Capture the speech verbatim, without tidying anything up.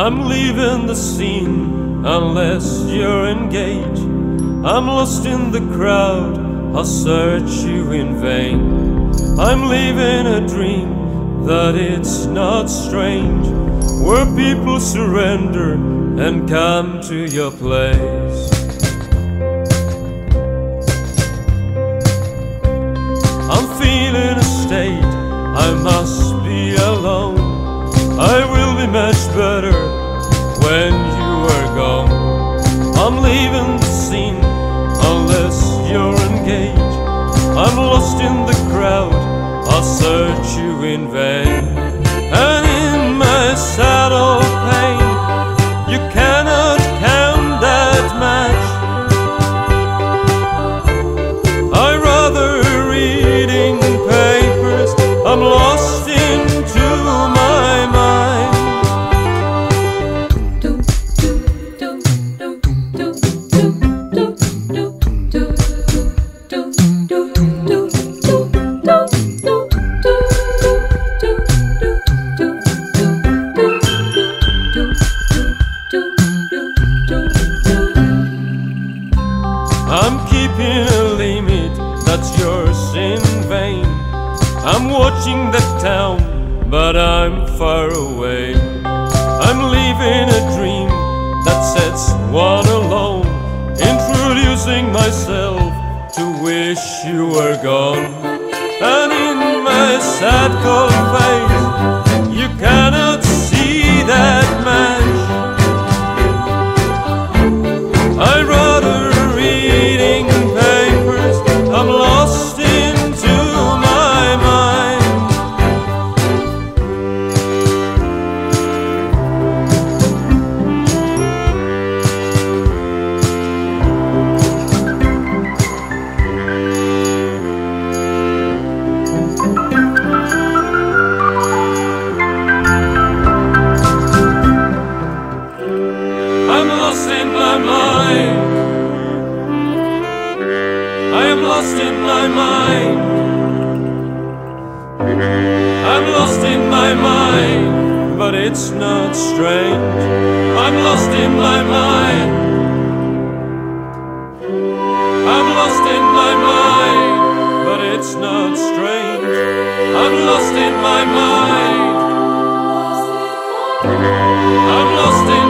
I'm leaving the scene unless you're engaged. I'm lost in the crowd, I'll search you in vain. I'm leaving a dream that it's not strange, where people surrender and come to your place. I'm feeling a state, I must be alone. I will be much better when you are gone. I'm leaving the scene unless you're engaged. I'm lost in the crowd, I'll search you in vain. And in my sad old pain, you cannot count that much. I rather reading papers, I'm lost into my mind. I'm keeping a limit that's yours in vain. I'm watching the town, but I'm far away. I'm living a dream that sets one alone, introducing myself to wish you were gone. And in my sad cold face, you cannot see that match. I'd rather reading papers, I'm lost into my mind. I'm lost in my mind. I am lost in my mind. I'm lost in my mind, but it's not strange. I'm lost in my mind. I'm lost in my mind, but it's not strange. I'm lost in my mind. I'm lost in